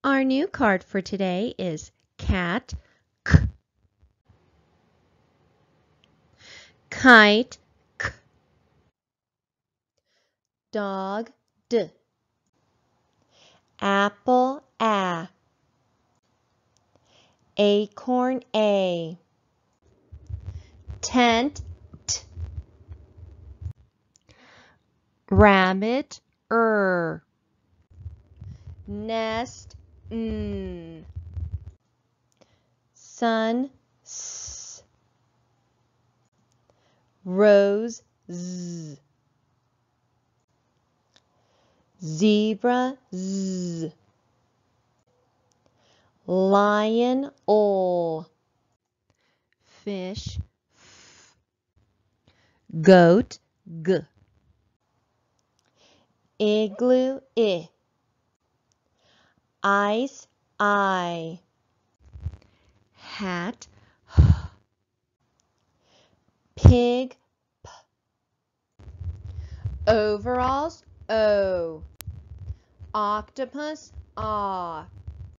Our new card for today is cat, k, kite, k, dog, d, apple, a, acorn, a, tent, t, rabbit, nest, n, sun, s, rose, z, zebra, z, lion, ol, fish, f, goat, g, igloo, I, ice, I, hat, h, pig, p, overalls, o, octopus, ah.